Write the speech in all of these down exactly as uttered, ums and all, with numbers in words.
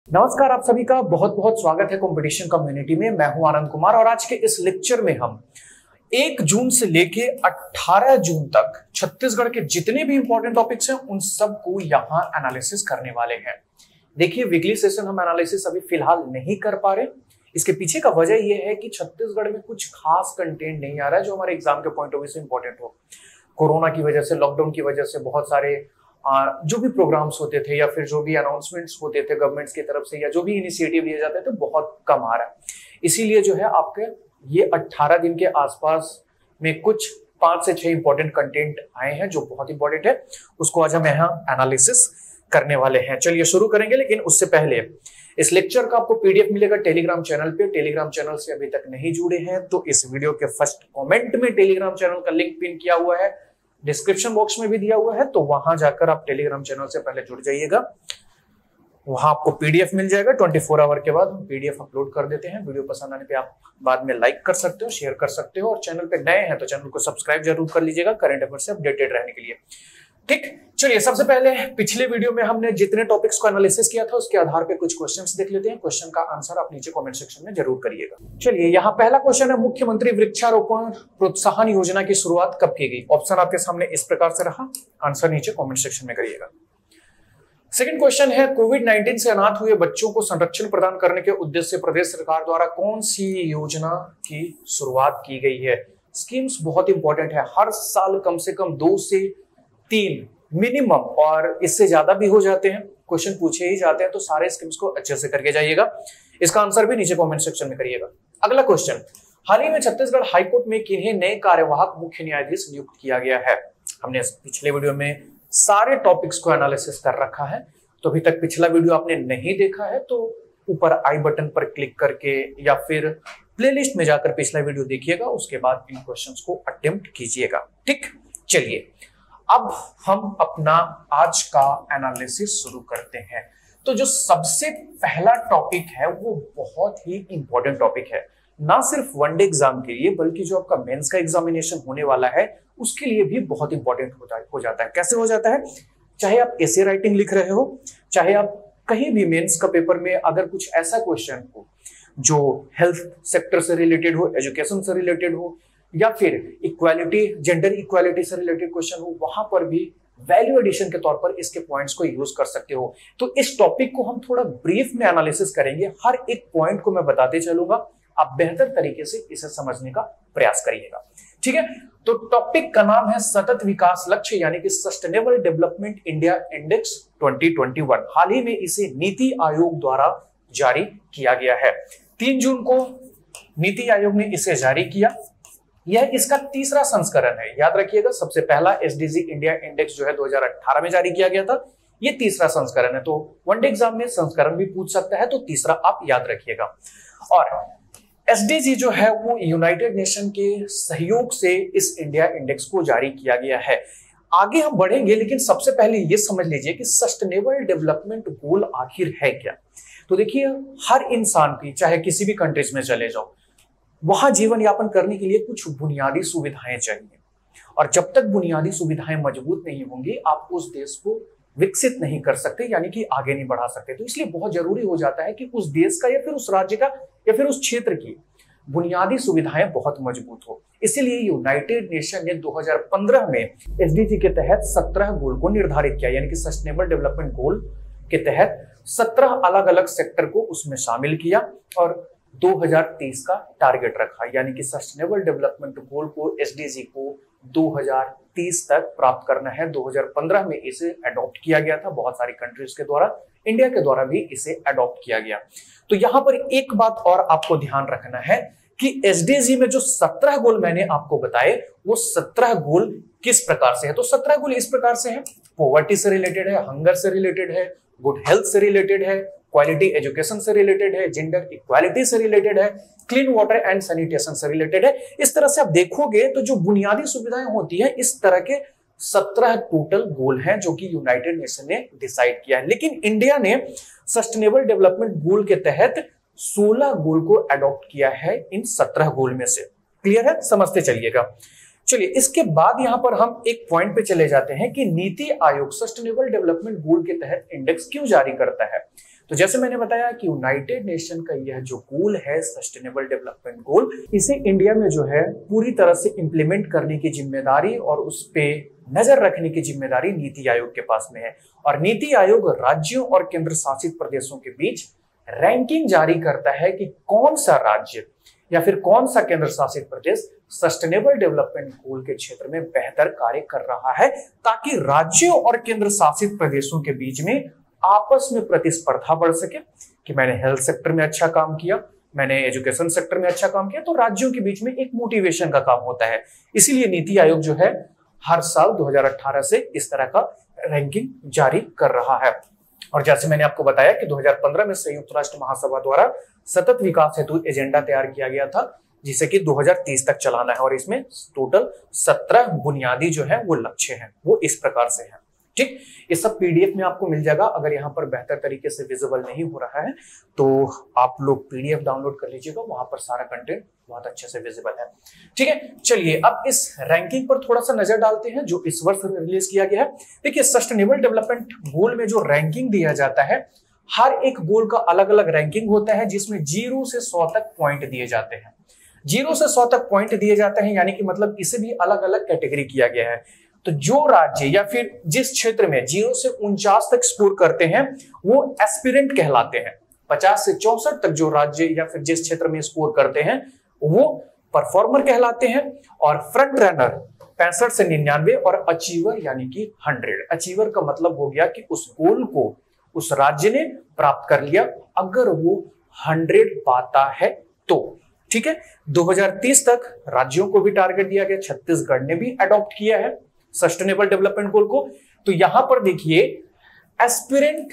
नमस्कार, आप सभी का बहुत बहुत स्वागत है कंपटीशन कम्युनिटी में। मैं हूं आनंद कुमार और आज के इस लेक्चर में हम एक जून से लेके अठारह जून तक छत्तीसगढ़ के जितने भी इंपॉर्टेंट टॉपिक्स हैं उन सब को यहां एनालिसिस करने वाले हैं। देखिए, वीकली सेशन हम एनालिसिस अभी फिलहाल नहीं कर पा रहे। इसके पीछे का वजह यह है कि छत्तीसगढ़ में कुछ खास कंटेंट नहीं आ रहा है जो हमारे एग्जाम के पॉइंट ऑफ व्यू से इंपॉर्टेंट हो। कोरोना की वजह से, लॉकडाउन की वजह से बहुत सारे जो भी प्रोग्राम्स होते थे या फिर जो भी अनाउंसमेंट्स होते थे गवर्नमेंट्स की तरफ से या जो भी इनिशिएटिव लिए जाते थे बहुत कम आ रहा है। इसीलिए जो है आपके ये अठारह दिन के आसपास में कुछ पांच से छह इंपॉर्टेंट कंटेंट आए हैं जो बहुत इंपॉर्टेंट है, उसको आज हम यहाँ एनालिसिस करने वाले हैं। चलिए शुरू करेंगे, लेकिन उससे पहले इस लेक्चर का आपको पीडीएफ मिलेगा टेलीग्राम चैनल पे। टेलीग्राम चैनल से अभी तक नहीं जुड़े हैं तो इस वीडियो के फर्स्ट कमेंट में टेलीग्राम चैनल का लिंक पिन किया हुआ है, डिस्क्रिप्शन बॉक्स में भी दिया हुआ है, तो वहां जाकर आप टेलीग्राम चैनल से पहले जुड़ जाइएगा। वहां आपको पीडीएफ मिल जाएगा। चौबीस आवर के बाद हम पीडीएफ अपलोड कर देते हैं। वीडियो पसंद आने पे आप बाद में लाइक कर सकते हो, शेयर कर सकते हो और चैनल पे नए हैं तो चैनल को सब्सक्राइब जरूर कर लीजिएगा करंट अफेयर से अपडेटेड रहने के लिए। ठीक, चलिए सबसे पहले पिछले वीडियो में हमने जितने टॉपिक्स को एनालिसिस किया था उसके आधार पे कुछ क्वेश्चंस देख लेते हैं। क्वेश्चन का आंसर आप नीचे कमेंट सेक्शन में जरूर करिएगा। चलिए, यहाँ पहला क्वेश्चन है, मुख्यमंत्री वृक्षारोपण प्रोत्साहन योजना की शुरुआत कब की गई? ऑप्शन आपके सामने इस प्रकार से रहा, आंसर नीचे कमेंट सेक्शन में करिएगा। सेकंड क्वेश्चन है, कोविड नाइनटीन से अनाथ हुए बच्चों को संरक्षण प्रदान करने के उद्देश्य से प्रदेश सरकार द्वारा कौन सी योजना की शुरुआत की गई है? स्कीम्स बहुत इंपॉर्टेंट है, हर साल कम से कम दो से तीन मिनिमम और इससे ज्यादा भी हो जाते हैं, क्वेश्चन पूछे ही जाते हैं, तो सारे स्कीम्स को अच्छे से करके जाइएगा। इसका आंसर भी नीचे कमेंट सेक्शन में करिएगा। अगला क्वेश्चन, हाल ही में छत्तीसगढ़ हाईकोर्ट में किन्हें नए कार्यवाहक मुख्य न्यायाधीश नियुक्त किया गया है? हमने पिछले वीडियो में सारे टॉपिक्स को एनालिसिस कर रखा है, तो अभी तक पिछला वीडियो आपने नहीं देखा है तो ऊपर आई बटन पर क्लिक करके या फिर प्लेलिस्ट में जाकर पिछला वीडियो देखिएगा, उसके बाद इन क्वेश्चंस को अटेम्प्ट कीजिएगा। ठीक, चलिए अब हम अपना आज का एनालिसिस शुरू करते हैं। तो जो सबसे पहला टॉपिक है वो बहुत ही इंपॉर्टेंट टॉपिक है, ना सिर्फ वनडे एग्जाम के लिए बल्कि जो आपका मेंस का एग्जामिनेशन होने वाला है उसके लिए भी बहुत इंपॉर्टेंट हो जाता है। कैसे हो जाता है? चाहे आप एसे राइटिंग लिख रहे हो, चाहे आप कहीं भी मेंस का पेपर में अगर कुछ ऐसा क्वेश्चन हो जो हेल्थ सेक्टर से रिलेटेड हो, एजुकेशन से रिलेटेड हो या फिर इक्वालिटी, जेंडर इक्वालिटी से रिलेटेड क्वेश्चन हो, वहां पर भी वैल्यू एडिशन के तौर पर इसके पॉइंट्स को यूज कर सकते हो। तो इस टॉपिक को हम थोड़ा ब्रीफ में एनालिसिस करेंगे, हर एक पॉइंट को मैं बताते चलूंगा, आप बेहतर तरीके से इसे समझने का प्रयास करिएगा। ठीक है, तो टॉपिक का नाम है सतत विकास लक्ष्य यानी कि sustainable development India index twenty twenty one. हाल ही में इसे नीति आयोग द्वारा जारी किया गया है। तीन जून को नीति आयोग ने इसे जारी किया। यह इसका तीसरा संस्करण है, याद रखिएगा। सबसे पहला एसडीजी इंडिया इंडेक्स जो है दो हज़ार अठारह में जारी किया गया था, ये तीसरा संस्करण है। तो वनडे एग्जाम में संस्करण भी पूछ सकता है, तो तीसरा आप याद रखिएगा। और एसडीजी जो है वो यूनाइटेड नेशन के सहयोग से इस इंडिया इंडेक्स को जारी किया गया है। आगे हम बढ़ेंगे, लेकिन सबसे पहले ये समझ लीजिए कि सस्टेनेबल डेवलपमेंट गोल आखिर है क्या। तो देखिए, हर इंसान की, चाहे किसी भी कंट्रीज में चले जाओ, वहां जीवन यापन करने के लिए कुछ बुनियादी सुविधाएं चाहिए, और जब तक बुनियादी सुविधाएं मजबूत नहीं होंगी आप उस देश को विकसित नहीं कर सकते, यानी कि आगे नहीं बढ़ा सकते। तो इसलिए बहुत जरूरी हो जाता है कि उस देश का या फिर उस राज्य का या फिर उस क्षेत्र की बुनियादी सुविधाएं बहुत मजबूत हो। इसीलिए यूनाइटेड नेशन ने दो हज़ार पंद्रह में एसडीजी के तहत सत्रह गोल को निर्धारित किया, यानी कि सस्टेनेबल डेवलपमेंट गोल के तहत सत्रह अलग अलग सेक्टर को उसमें शामिल किया और दो हज़ार तीस का टारगेट रखा, यानी कि सस्टेनेबल डेवलपमेंट गोल को, एसडीजी को दो हज़ार तीस तक प्राप्त करना है। दो हज़ार पंद्रह में इसे अडॉप्ट किया गया था बहुत सारी कंट्रीज के द्वारा, इंडिया के द्वारा भी इसे अडॉप्ट किया गया। तो यहां पर एक बात और आपको ध्यान रखना है कि एसडीजी में जो सत्रह गोल मैंने आपको बताए वो सत्रह गोल किस प्रकार से है। तो सत्रह गोल इस प्रकार से है, पॉवर्टी से रिलेटेड है, हंगर से रिलेटेड है, गुड हेल्थ से रिलेटेड है, क्वालिटी एजुकेशन से रिलेटेड है, जेंडर इक्वालिटी से रिलेटेड है, क्लीन वाटर एंड सैनिटेशन से रिलेटेड है। इस तरह से आप देखोगे तो जो बुनियादी सुविधाएं होती है, इस तरह के सत्रह टोटल गोल हैं जो कि यूनाइटेड नेशन ने डिसाइड किया है। लेकिन इंडिया ने सस्टेनेबल डेवलपमेंट गोल के तहत सोलह गोल को अडॉप्ट किया है इन सत्रह गोल में से। क्लियर है? समझते चलिएगा। चलिए, इसके बाद यहां पर हम एक पॉइंट पे चले जाते हैं कि NITI Aayog sustainable development goal के तहत इंडेक्स क्यों जारी करता है। तो जैसे मैंने बताया कि यूनाइटेड नेशन का यह जो गोल है सस्टेनेबल डेवलपमेंट गोल, इसे इंडिया में जो है पूरी तरह से इंप्लीमेंट करने की जिम्मेदारी और उस पे नजर रखने की जिम्मेदारी नीति आयोग के पास में है। और नीति आयोग राज्यों और केंद्र शासित प्रदेशों के बीच रैंकिंग जारी करता है कि कौन सा राज्य या फिर कौन सा केंद्र शासित प्रदेश सस्टेनेबल डेवलपमेंट गोल के क्षेत्र में बेहतर कार्य कर रहा है, ताकि राज्यों और केंद्र शासित प्रदेशों के बीच में आपस में प्रतिस्पर्धा बढ़ सके कि मैंने हेल्थ सेक्टर में अच्छा काम किया, मैंने एजुकेशन सेक्टर में अच्छा काम किया, तो राज्यों के बीच में एक मोटिवेशन का काम होता है। इसीलिए नीति आयोग जो है हर साल दो हज़ार अठारह से इस तरह का रैंकिंग जारी कर रहा है। और जैसे मैंने आपको बताया कि दो हज़ार पंद्रह में संयुक्त राष्ट्र महासभा द्वारा सतत विकास हेतु एजेंडा तैयार किया गया था, जिसे कि दो हज़ार तीस तक चलाना है। और इसमें टोटल सत्रह बुनियादी जो है वो लक्ष्य हैं, वो इस प्रकार से हैं। ठीक, ये सब पीडीएफ में आपको मिल जाएगा। अगर यहाँ पर बेहतर तरीके से विजिबल नहीं हो रहा है तो आप लोग पीडीएफ डाउनलोड कर लीजिएगा, वहां पर सारा कंटेंट बहुत अच्छे से विजिबल है। ठीक है, चलिए अब इस रैंकिंग पर थोड़ा सा नजर डालते हैं जो इस वर्ष रिलीज किया गया है। देखिए, सस्टेनेबल डेवलपमेंट गोल में जो रैंकिंग दिया जाता है, हर एक गोल का अलग अलग रैंकिंग होता है, जिसमें जीरो से सौ तक पॉइंट दिए जाते हैं। जीरो से सौ तक पॉइंट दिए जाते हैं, यानी कि मतलब इसे भी अलग अलग कैटेगरी किया गया है। तो जो राज्य या फिर जिस क्षेत्र में जीरो से उनचास तक स्कोर करते हैं वो एस्पिरेंट कहलाते हैं। पचास से चौसठ तक जो राज्य या फिर जिस क्षेत्र में स्कोर करते हैं वो परफॉर्मर कहलाते हैं। और फ्रंट रनर पैंसठ से निन्यानवे और अचीवर यानी कि हंड्रेड। अचीवर का मतलब हो गया कि उस गोल को उस राज्य ने प्राप्त कर लिया अगर वो हंड्रेड पाता है तो। ठीक है, दो हज़ार तीस तक राज्यों को भी टारगेट दिया गया, छत्तीसगढ़ ने भी अडॉप्ट किया है सस्टेनेबल डेवलपमेंट गोल को। तो यहां पर देखिए, एस्पिरेंट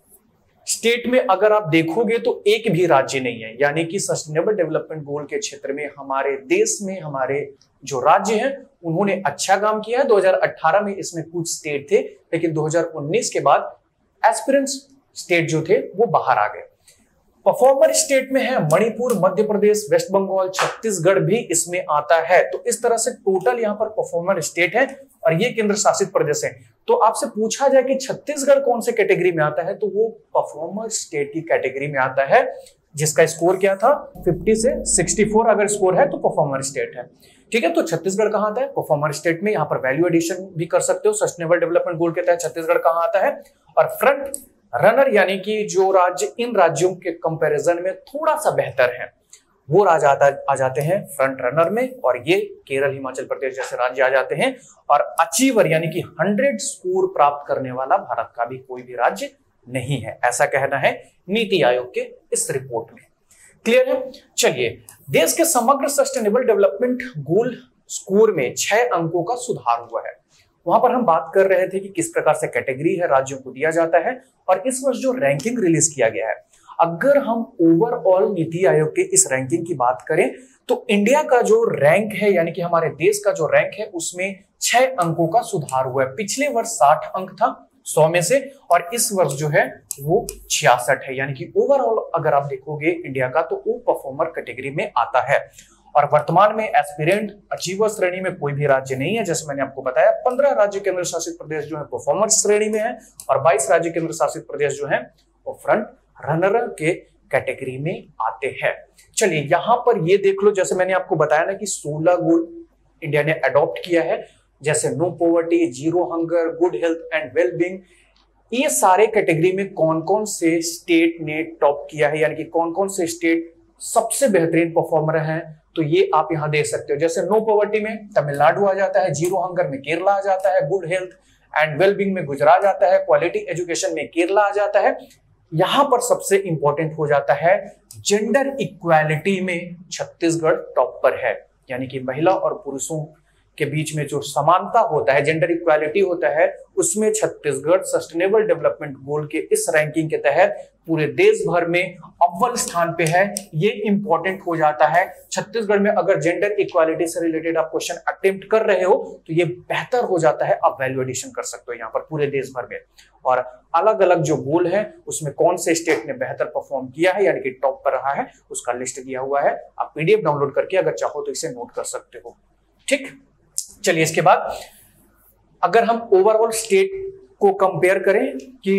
स्टेट में अगर आप देखोगे तो एक भी राज्य नहीं है, यानी कि सस्टेनेबल डेवलपमेंट गोल के क्षेत्र में हमारे देश में हमारे जो राज्य हैं उन्होंने अच्छा काम किया है। दो हज़ार अठारह में इसमें कुछ स्टेट थे, लेकिन दो हज़ार उन्नीस के बाद एस्पिरेंट स्टेट जो थे वो बाहर आ गए। परफॉर्मर स्टेट में है मणिपुर, मध्य प्रदेश, वेस्ट बंगाल, छत्तीसगढ़ भी इसमें आता है। तो इस तरह से टोटल यहाँ पर परफॉर्मर स्टेट है और ये केंद्र शासित प्रदेश है। तो आपसे पूछा जाए कि छत्तीसगढ़ कौन से कैटेगरी में आता है, तो वो परफॉर्मर स्टेट की कैटेगरी में आता है, जिसका स्कोर क्या था पचास से चौंसठ अगर स्कोर है तो परफॉर्मर स्टेट है। ठीक है, तो छत्तीसगढ़ कहाँ आता है परफॉर्मर स्टेट में। यहाँ पर वैल्यू एडिशन भी कर सकते हो, सस्टेनेबल डेवलपमेंट गोल के तहत छत्तीसगढ़ कहाँ आता है। और फ्रंट रनर यानी कि जो राज्य इन राज्यों के कंपैरिजन में थोड़ा सा बेहतर है वो राज्य आता आ जाते हैं फ्रंट रनर में, और ये केरल, हिमाचल प्रदेश जैसे राज्य आ जाते हैं। और अचीवर यानी कि हंड्रेड स्कोर प्राप्त करने वाला भारत का भी कोई भी राज्य नहीं है, ऐसा कहना है नीति आयोग के इस रिपोर्ट में। क्लियर है? चलिए, देश के समग्र सस्टेनेबल डेवलपमेंट गोल स्कोर में छह अंकों का सुधार हुआ है। वहां पर हम बात कर रहे थे कि किस प्रकार से कैटेगरी है राज्यों को दिया जाता है, और इस वर्ष जो रैंकिंग रिलीज किया गया है, अगर हम ओवरऑल नीति आयोग के इस रैंकिंग की बात करें तो इंडिया का जो रैंक है यानी कि हमारे देश का जो रैंक है उसमें छह अंकों का सुधार हुआ है। पिछले वर्ष साठ अंक था सौ में से, और इस वर्ष जो है वो छियासठ है, यानी कि ओवरऑल अगर आप देखोगे इंडिया का तो वो परफॉर्मर कैटेगरी में आता है। और वर्तमान में एस्पिरेंट अचीवर श्रेणी में कोई भी राज्य नहीं है। जैसे मैंने आपको बताया, पंद्रह राज्य केंद्र शासित प्रदेश जो है परफॉर्मर श्रेणी में है, और बाईस राज्य केंद्र शासित प्रदेश जो है वो फ्रंट रनर के कैटेगरी में आते हैं। चलिए, यहां पर ये देख लो, जैसे मैंने आपको बताया ना कि सोलह गोल इंडिया ने अडॉप्ट किया है, जैसे no poverty, zero hunger, good health and wellbeing. ये सारे कैटेगरी में कौन कौन से स्टेट ने टॉप किया है, यानी कि कौन कौन से स्टेट सबसे बेहतरीन परफॉर्मर हैं, तो ये आप यहां देख सकते हो। जैसे नो पॉवर्टी में तमिलनाडु आ जाता है, जीरो हंगर में केरला आ जाता है, गुड हेल्थ एंड वेलबींग में गुजरात आता है, क्वालिटी एजुकेशन में केरला आ जाता है। यहां पर सबसे इंपॉर्टेंट हो जाता है जेंडर इक्वालिटी में छत्तीसगढ़ टॉप पर है, यानी कि महिला और पुरुषों के बीच में जो समानता होता है, जेंडर इक्वालिटी होता है, उसमें छत्तीसगढ़ सस्टेनेबल डेवलपमेंट गोल के इस रैंकिंग के तहत पूरे देश भर में अव्वल स्थान पे है। ये इंपॉर्टेंट हो जाता है। छत्तीसगढ़ में अगर जेंडर इक्वालिटी से रिलेटेड आप क्वेश्चन अटेम्प्ट कर रहे हो तो ये बेहतर हो जाता है, आप वैल्यू एडिशन कर सकते हो यहाँ पर पूरे देश भर में। और अलग अलग जो गोल है उसमें कौन से स्टेट ने बेहतर परफॉर्म किया है यानी कि टॉप पर रहा है, उसका लिस्ट दिया हुआ है। आप पीडीएफ डाउनलोड करके अगर चाहो तो इसे नोट कर सकते हो। ठीक, चलिए इसके बाद अगर हम ओवरऑल स्टेट को कंपेयर करें कि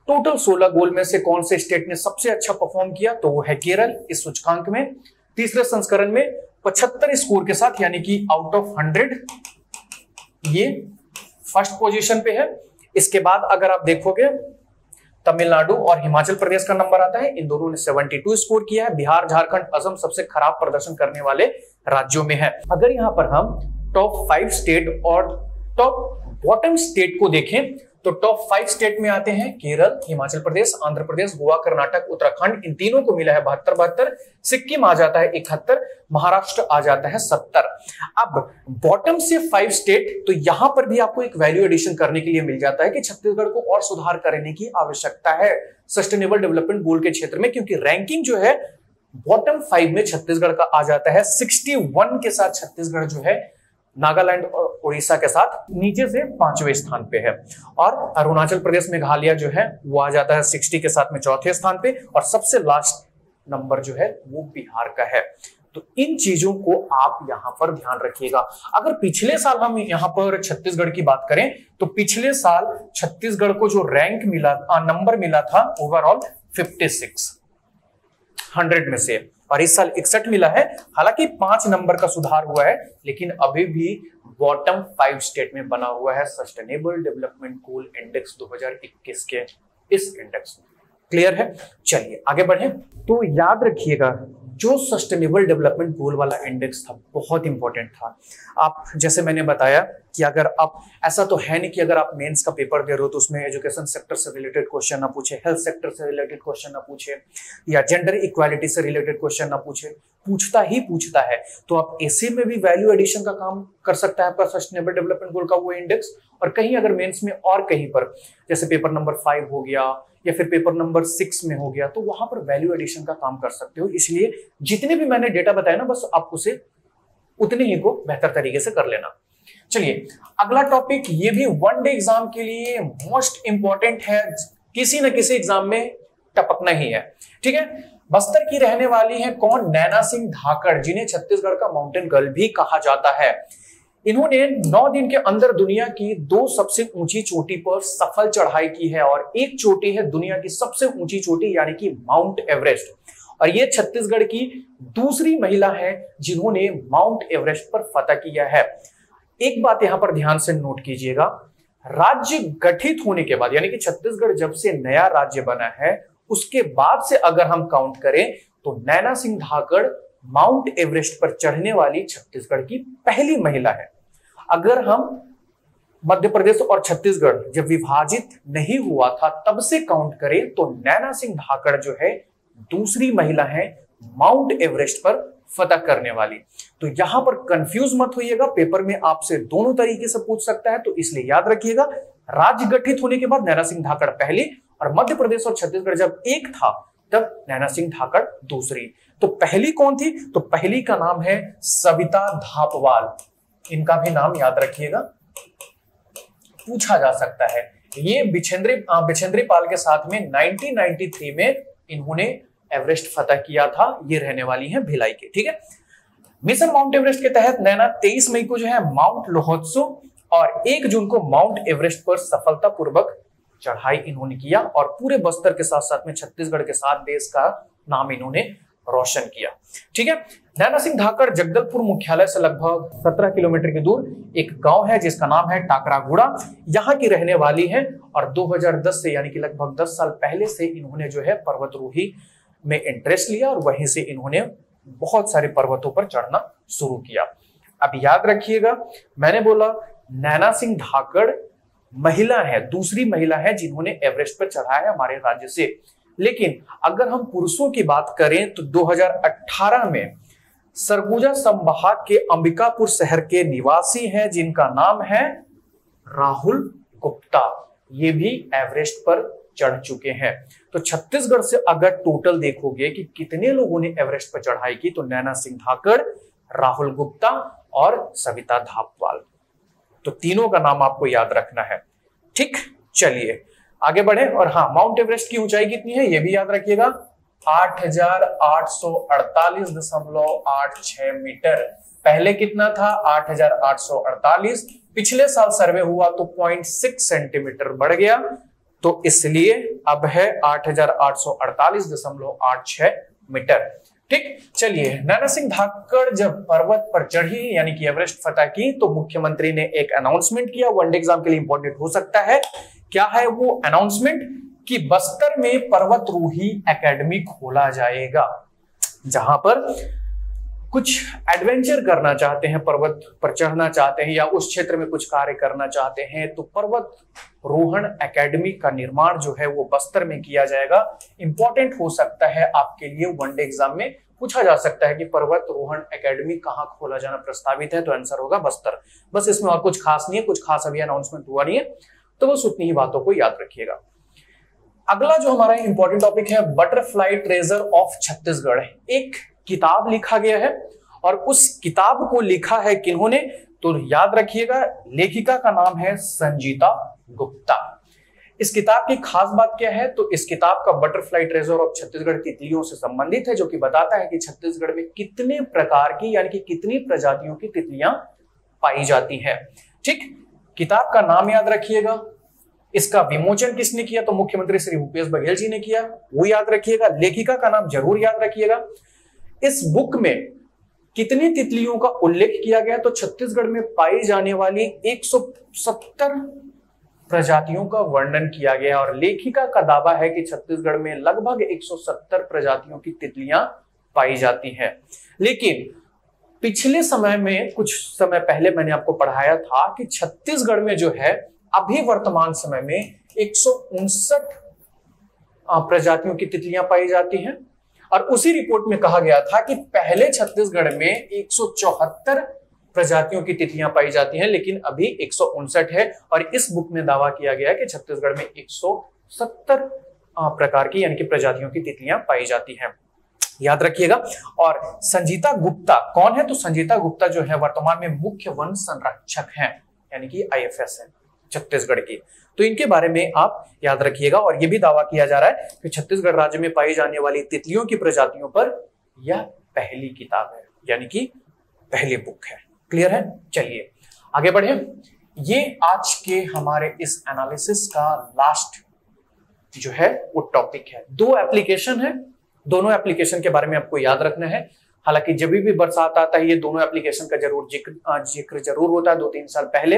टोटल सोलह गोल में से कौन से स्टेट ने सबसे अच्छा परफॉर्म किया, तो वो है केरल इस सूचकांक में। तीसरे संस्करण में पचहत्तर स्कोर के साथ, यानी कि आउट ऑफ हंड्रेड ये फर्स्ट पोजीशन पे है। इसके बाद अगर आप देखोगे तमिलनाडु और हिमाचल प्रदेश का नंबर आता है, इन दोनों ने बहत्तर स्कोर किया है। बिहार, झारखंड, असम सबसे खराब प्रदर्शन करने वाले राज्यों में है। अगर यहां पर हम टॉप फाइव स्टेट और टॉप बॉटम स्टेट को देखें तो टॉप फाइव स्टेट में आते हैं केरल, हिमाचल प्रदेश, आंध्र प्रदेश, गोवा, कर्नाटक, उत्तराखंड। इन तीनों को मिला है बहत्तर बहत्तर। सिक्किम आ जाता है इकहत्तर, महाराष्ट्र आ जाता है सत्तर। अब बॉटम से फाइव स्टेट, तो यहां पर भी आपको एक वैल्यू एडिशन करने के लिए मिल जाता है कि छत्तीसगढ़ को और सुधार करने की आवश्यकता है सस्टेनेबल डेवलपमेंट गोल के क्षेत्र में, क्योंकि रैंकिंग जो है बॉटम फाइव में छत्तीसगढ़ का आ जाता है। इकसठ के साथ छत्तीसगढ़ जो है नागालैंड और उड़ीसा के साथ नीचे से पांचवें स्थान पे है, और अरुणाचल प्रदेश, मेघालय जो है वो आ जाता है साठ के साथ में चौथे स्थान पे, और सबसे लास्ट नंबर जो है वो बिहार का है। तो इन चीजों को आप यहां पर ध्यान रखिएगा। अगर पिछले साल हम यहां पर छत्तीसगढ़ की बात करें तो पिछले साल छत्तीसगढ़ को जो रैंक मिला, नंबर मिला था ओवरऑल छप्पन हंड्रेड में से, और इस साल इकसठ मिला है। हालांकि पांच नंबर का सुधार हुआ है, लेकिन अभी भी बॉटम फाइव स्टेट में बना हुआ है सस्टेनेबल डेवलपमेंट गोल इंडेक्स दो हज़ार इक्कीस के इस इंडेक्स में। क्लियर है? चलिए आगे बढ़े। तो याद रखिएगा जो सस्टेनेबल डेवलपमेंट गोल वाला इंडेक्स था बहुत इंपॉर्टेंट था। आप जैसे मैंने बताया कि अगर आप, ऐसा तो है नहीं कि अगर आप मेंस का पेपर दे रहे हो तो उसमें एजुकेशन सेक्टर से रिलेटेड क्वेश्चन ना पूछे, हेल्थ सेक्टर से रिलेटेड क्वेश्चन ना पूछे, या जेंडर इक्वालिटी से रिलेटेड क्वेश्चन ना पूछे, पूछता ही पूछता है। तो आप ऐसे में भी वैल्यू एडिशन का काम कर सकता है आपका सस्टेनेबल डेवलपमेंट गोल का वो इंडेक्स। और कहीं अगर मेंस में और कहीं पर जैसे पेपर नंबर फाइव हो गया या फिर पेपर नंबर सिक्स में हो गया, तो वहां पर वैल्यू एडिशन का काम कर सकते हो। इसलिए जितने भी मैंने डेटा बताया ना, बस आप उसे उतने ही को बेहतर तरीके से कर लेना। चलिए अगला टॉपिक, ये भी वन डे एग्जाम के लिए मोस्ट इंपॉर्टेंट है, किसी न किसी एग्जाम में टपकना ही है। ठीक है, बस्तर की रहने वाली है कौन? नैना सिंह धाकड़, जिन्हें छत्तीसगढ़ का माउंटेन गर्ल भी कहा जाता है। इन्होंने नौ दिन के अंदर दुनिया की दो सबसे ऊंची चोटी पर सफल चढ़ाई की है, और एक चोटी है दुनिया की सबसे ऊंची चोटी यानी कि माउंट एवरेस्ट, और ये छत्तीसगढ़ की दूसरी महिला है जिन्होंने माउंट एवरेस्ट पर फतह किया है। एक बात यहां पर ध्यान से नोट कीजिएगा, राज्य गठित होने के बाद, यानी कि छत्तीसगढ़ जब से नया राज्य बना है उसके बाद से अगर हम काउंट करें तो नैना सिंह धाकड़ माउंट एवरेस्ट पर चढ़ने वाली छत्तीसगढ़ की पहली महिला है। अगर हम मध्य प्रदेश और छत्तीसगढ़ जब विभाजित नहीं हुआ था तब से काउंट करें तो नैना सिंह धाकड़ जो है दूसरी महिला है माउंट एवरेस्ट पर फतह करने वाली। तो यहां पर कंफ्यूज मत होइएगा, पेपर में आपसे दोनों तरीके से पूछ सकता है, तो इसलिए याद रखिएगा राज्य गठित होने के बाद नैना सिंह धाकड़ पहली, और मध्य प्रदेश और छत्तीसगढ़ जब एक था तब नैना सिंह धाकड़ दूसरी। तो पहली कौन थी? तो पहली का नाम है सविता धापवाल। इनका भी नाम याद रखिएगा, पूछा जा सकता है। ये बिछेंद्री बिछेंद्री पाल के साथ में उन्नीस सौ तिरानवे में इन्होंने एवरेस्ट फतह किया था। ये रहने वाली हैं भिलाई के। ठीक है, मिशन माउंट एवरेस्ट के तहत नैना तेईस मई को जो है माउंट लोहोत्सव और एक जून को माउंट एवरेस्ट पर सफलतापूर्वक चढ़ाई इन्होंने किया, और पूरे बस्तर के साथ साथ में छत्तीसगढ़ के साथ देश का नाम इन्होंने रोशन किया। ठीक है, नैना सिंह धाकड़ जगदलपुर मुख्यालय से लगभग सत्रह किलोमीटर की दूर एक गांव है जिसका नाम है टाकरागुड़ा, यहाँ की रहने वाली है, और दो हज़ार दस से यानी कि लगभग दस साल पहले से इन्होंने जो है पर्वतरोही में इंटरेस्ट लिया, और वहीं से इन्होंने बहुत सारे पर्वतों पर चढ़ना शुरू किया। अब याद रखिएगा, मैंने बोला नैना सिंह धाकड़ महिला है, दूसरी महिला है जिन्होंने एवरेस्ट पर चढ़ाया है हमारे राज्य से। लेकिन अगर हम पुरुषों की बात करें तो दो हज़ार अठारह में सरगुजा संभाग के अंबिकापुर शहर के निवासी हैं जिनका नाम है राहुल गुप्ता। ये भी एवरेस्ट पर चढ़ चुके हैं। तो छत्तीसगढ़ से अगर टोटल देखोगे कि कितने लोगों ने एवरेस्ट पर चढ़ाई की, तो नैना सिंह धाकड़, राहुल गुप्ता और सविता धापवाल, तो तीनों का नाम आपको याद रखना है। ठीक, चलिए आगे बढ़े। और हाँ, माउंट एवरेस्ट की ऊंचाई कितनी है ये भी याद रखिएगा, आठ हजार आठ सौ अड़तालीस दशमलव आठ छह मीटर। पहले कितना था? आठ हजार आठ सौ अड़तालीस। पिछले साल सर्वे हुआ तो पॉइंट सिक्स सेंटीमीटर बढ़ गया। तो इसलिए अब है आठ हजार आठ सौ अड़तालीस दशमलव आठ छह मीटर। ठीक, चलिए, नैना सिंह धाकड़ जब पर्वत पर चढ़ी यानी कि एवरेस्ट फतह की तो मुख्यमंत्री ने एक अनाउंसमेंट किया, वनडे एग्जाम के लिए इंपॉर्टेंट हो सकता है। क्या है वो अनाउंसमेंट? कि बस्तर में पर्वतरोही एकेडमी खोला जाएगा, जहां पर कुछ एडवेंचर करना चाहते हैं, पर्वत पर चढ़ना चाहते हैं या उस क्षेत्र में कुछ कार्य करना चाहते हैं, तो पर्वत रोहण एकेडमी का निर्माण जो है वो बस्तर में किया जाएगा। इंपॉर्टेंट हो सकता है आपके लिए, वनडे एग्जाम में पूछा जा सकता है कि पर्वत रोहण एकेडमी कहां खोला जाना प्रस्तावित है, तो आंसर होगा बस्तर। बस इसमें और कुछ खास नहीं है, कुछ खास अभी अनाउंसमेंट हुआ नहीं है, तो बस उतनी ही बातों को याद रखिएगा। अगला जो हमारा इंपॉर्टेंट टॉपिक है, बटरफ्लाई ट्रेजर ऑफ छत्तीसगढ़। एक किताब लिखा गया है और उस किताब को लिखा है किन्होंने, तो याद रखिएगा लेखिका का नाम है संजीता गुप्ता। इस किताब की खास बात क्या है, तो इस किताब का बटरफ्लाई ट्रेजर ऑफ छत्तीसगढ़ तितलियों से संबंधित है, जो कि बताता है कि छत्तीसगढ़ में कितने प्रकार की यानी कि कितनी प्रजातियों की तितलियां पाई जाती हैं। ठीक, किताब का नाम याद रखिएगा। इसका विमोचन किसने किया, तो मुख्यमंत्री श्री भूपेश बघेल जी ने किया, वो याद रखिएगा। लेखिका का नाम जरूर याद रखिएगा। इस बुक में कितनी तितलियों का उल्लेख किया गया, तो छत्तीसगढ़ में पाई जाने वाली एक सौ सत्तर प्रजातियों का वर्णन किया गया और लेखिका का दावा है कि छत्तीसगढ़ में लगभग एक सौ सत्तर प्रजातियों की तितलियां पाई जाती हैं। लेकिन पिछले समय में, कुछ समय पहले मैंने आपको पढ़ाया था कि छत्तीसगढ़ में जो है अभी वर्तमान समय में एक सौ उनसठ प्रजातियों की तितलियां पाई जाती हैं और उसी रिपोर्ट में कहा गया था कि पहले छत्तीसगढ़ में एक सौ चौहत्तर प्रजातियों की तितलियां पाई जाती हैं, लेकिन अभी एक सौ उनसठ है और इस बुक में दावा किया गया है कि छत्तीसगढ़ में एक सौ सत्तर प्रकार की यानी कि प्रजातियों की तितलियां पाई जाती हैं, याद रखिएगा। और संजीता गुप्ता कौन है, तो संजीता गुप्ता जो है वर्तमान में मुख्य वन संरक्षक हैं यानी कि आई एफ एस है छत्तीसगढ़ की, तो इनके बारे में आप याद रखिएगा। और यह भी दावा किया जा रहा है कि छत्तीसगढ़ राज्य में पाई जाने वाली तितलियों की प्रजातियों पर यह पहली किताब है यानी कि पहली बुक है। क्लियर है? चलिए आगे बढ़े। ये आज के हमारे इस एनालिसिस का लास्ट जो है वो टॉपिक है। दो एप्लीकेशन है, दोनों एप्लीकेशन के बारे में आपको याद रखना है। हालांकि जब भी बरसात आता है ये दोनों एप्लीकेशन का जरूर जिक्र जिक्र जरूर होता है। दो तीन साल पहले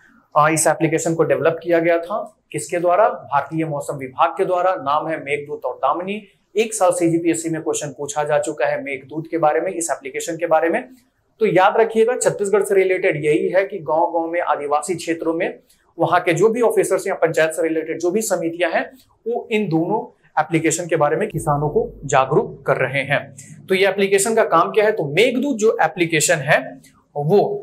इस एप्लीकेशन को डेवलप किया गया था, किसके द्वारा? भारतीय मौसम विभाग के द्वारा। नाम है मेघदूत और दामिनी। एक साल सीजीपीएससी में क्वेश्चन पूछा जा चुका है मेघदूत के बारे में, इस एप्लीकेशन के बारे में। तो याद रखिएगा छत्तीसगढ़ से रिलेटेड यही है कि गांव गांव में, आदिवासी क्षेत्रों में वहां के जो भी ऑफिसर्स या पंचायत से रिलेटेड जो भी समितियां हैं वो इन दोनों एप्लीकेशन के बारे में किसानों को जागरूक कर रहे हैं। तो ये एप्लीकेशन का काम क्या है, तो मेघदूत जो एप्लीकेशन है वो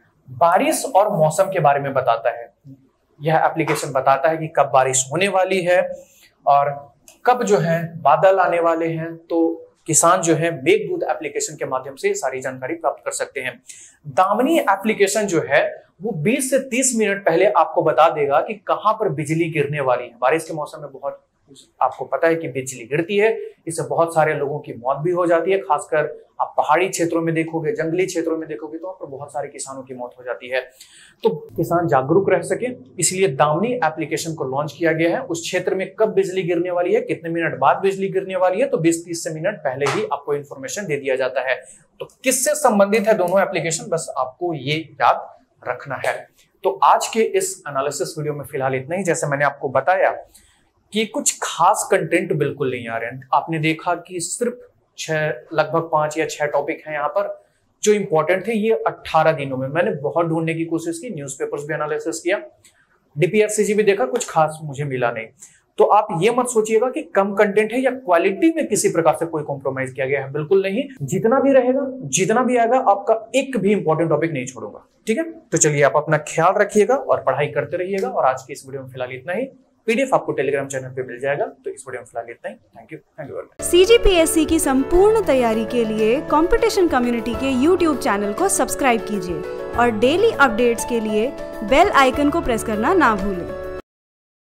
बारिश और मौसम के बारे में बताता है। यह एप्लीकेशन बताता है कि कब बारिश होने वाली है और कब जो है बादल आने वाले हैं। तो किसान जो है मेघदूत एप्लीकेशन के माध्यम से सारी जानकारी प्राप्त कर सकते हैं। दामिनी एप्लीकेशन जो है वो बीस से तीस मिनट पहले आपको बता देगा कि कहां पर बिजली गिरने वाली है। बारिश के मौसम में बहुत आपको पता है कि बिजली गिरती है, इससे बहुत सारे लोगों की मौत भी हो जाती है। खासकर आप पहाड़ी क्षेत्रों में देखोगे, जंगली क्षेत्रों में देखोगे तो वहां पर बहुत सारे किसानों की मौत हो जाती है। तो किसान जागरूक रह सके इसलिए दामिनी एप्लीकेशन को लॉन्च किया गया है। उस क्षेत्र में कब बिजली गिरने वाली है, कितने मिनट बाद बिजली गिरने वाली है, तो बीस तीस से मिनट पहले ही आपको इन्फॉर्मेशन दे दिया जाता है। तो किससे संबंधित है दोनों एप्लीकेशन, बस आपको ये याद रखना है। तो आज के इस एनालिसिस वीडियो में फिलहाल इतना ही। जैसे मैंने आपको बताया कि कुछ खास कंटेंट बिल्कुल नहीं आ रहे हैं। आपने देखा कि सिर्फ छह लगभग पांच या छह टॉपिक हैं यहाँ पर जो इंपॉर्टेंट थे। ये अट्ठारह दिनों में मैंने बहुत ढूंढने की कोशिश की, न्यूज़पेपर्स भी एनालिसिस किया, डीपीआरसीजी भी देखा, कुछ खास मुझे मिला नहीं। तो आप ये मत सोचिएगा कि कम कंटेंट है या क्वालिटी में किसी प्रकार से कोई कॉम्प्रोमाइज किया गया है, बिल्कुल नहीं। जितना भी रहेगा, जितना भी आएगा, आपका एक भी इंपॉर्टेंट टॉपिक नहीं छोड़ूंगा, ठीक है। तो चलिए आप अपना ख्याल रखिएगा और पढ़ाई करते रहिएगा। और आज की इस वीडियो में फिलहाल इतना ही। पीडीएफ आपको टेलीग्राम चैनल पे मिल जाएगा। तो इस वीडियो में फिलहाल इतना ही। Thank you thank you very much. CGPSC की संपूर्ण तैयारी के लिए कंपटीशन कम्युनिटी के यूट्यूब चैनल को सब्सक्राइब कीजिए और डेली अपडेट्स के लिए बेल आइकन को प्रेस करना ना भूलें।